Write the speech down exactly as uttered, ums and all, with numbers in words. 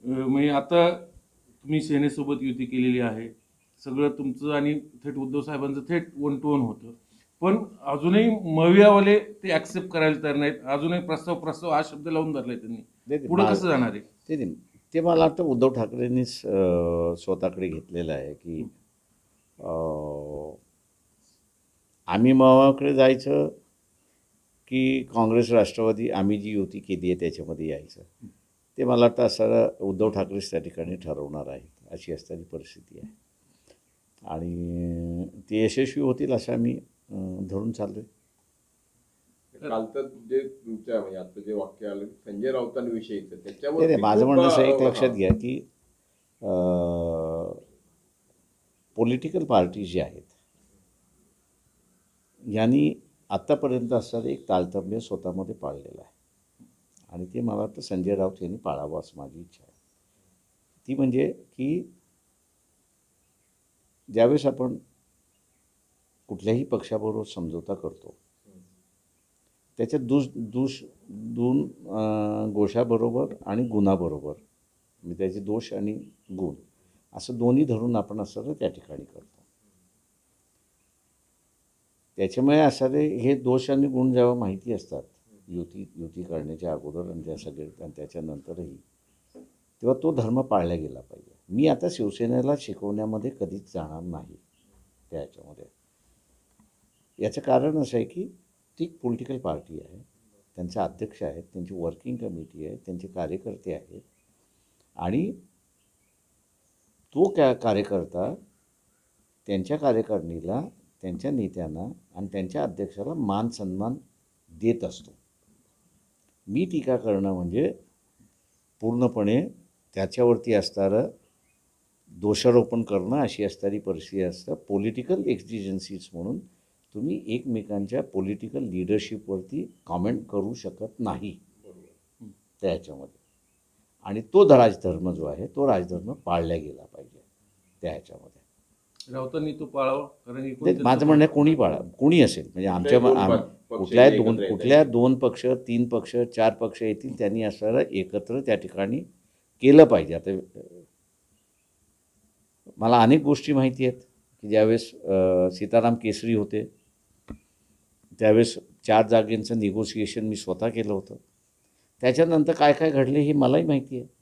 म्हणजे आता तुम्ही सेनेसोबत युती केलेली आहे, सगळं तुमचं आणि थेट उद्धव साहेबांचं थेट वन टू वन होतं, पण अजूनही मवियावाले ते ॲक्सेप्ट करायला तयार नाहीत. अजूनही प्रस्ताव प्रस्ताव हा शब्द लावून धरलाय त्यांनी. पुढे कसं जाणार आहे ते ते मला वाटतं उद्धव ठाकरेंनीच स्वतःकडे घेतलेलं आहे की आम्ही मवाकडे जायचं की काँग्रेस राष्ट्रवादी आम्ही जी युती केली आहे त्याच्यामध्ये यायचं. ते मला वाटतं असं उद्धव ठाकरेच त्या ठिकाणी ठरवणार आहेत अशी असणारी परिस्थिती आहे आणि ते यशस्वी होतील असं आम्ही धरून चाललोय. कालचं जे तुमच्या म्हणजे आता जे वाक्य आलं संजय राऊतांविषयीचं त्याच्यावर माझं म्हणणं असं एक लक्षात घ्या की पॉलिटिकल पार्टी जी आहेत यांनी आत्तापर्यंत असणारं एक तारतम्य स्वतःमध्ये पाळलेलं आहे आणि ते मला वाटतं संजय राऊत यांनी पाळावं असं माझी इच्छा आहे. ती म्हणजे की ज्यावेळेस आपण कुठल्याही पक्षाबरोबर समझोता करतो त्याच्यात दुष दुष दोन गोष्याबरोबर आणि गुणाबरोबर म्हणजे त्याचे दोष आणि गुण असं दोन्ही धरून आपण असं त्या ठिकाणी करतो. त्याच्यामुळे असणारे हे दोष आणि गुण जेव्हा माहिती असतात युती युती करण्याच्या अगोदर आणि त्या सगळे आणि त्याच्यानंतरही तेव्हा तो धर्म पाळला गेला पाहिजे. मी आता शिवसेनेला शिकवण्यामध्ये कधीच जाणार नाही त्या ह्याच्यामध्ये. याचं कारण असं आहे की ती पॉलिटिकल पार्टी आहे, त्यांचे अध्यक्ष आहेत, त्यांची वर्किंग कमिटी आहे, त्यांचे कार्यकर्ते आहेत आणि तो क्या कार्यकर्ता त्यांच्या कार्यकारिणीला त्यांच्या नेत्यांना आणि त्यांच्या अध्यक्षाला मान सन्मान देत असतो. मी टीका करणं म्हणजे पूर्णपणे त्याच्यावरती असणारं दोषारोपण करणं अशी असणारी परिस्थिती असतं. पॉलिटिकल एक्झिजन्सीज म्हणून तुम्ही एकमेकांच्या पॉलिटिकल लिडरशिपवरती कॉमेंट करू शकत नाही त्याच्यामध्ये आणि तो राजधर्म जो आहे तो राजधर्म पाळला गेला पाहिजे त्या ह्याच्यामध्ये. राऊतांनी तो पाळावा कारण माझं म्हणणं कोणी पाळा कोणी असेल म्हणजे आमच्या कुठल्या दोन कुठल्या दोन पक्ष तीन पक्ष चार पक्ष येतील त्यांनी असणारं एकत्र त्या ठिकाणी केलं पाहिजे. आता मला अनेक गोष्टी माहिती आहेत की ज्यावेळेस सीताराम केसरी होते त्यावेळेस चार जागेंचं निगोसिएशन मी स्वतः केलं होतं. त्याच्यानंतर काय काय घडले हे मलाही माहिती आहे.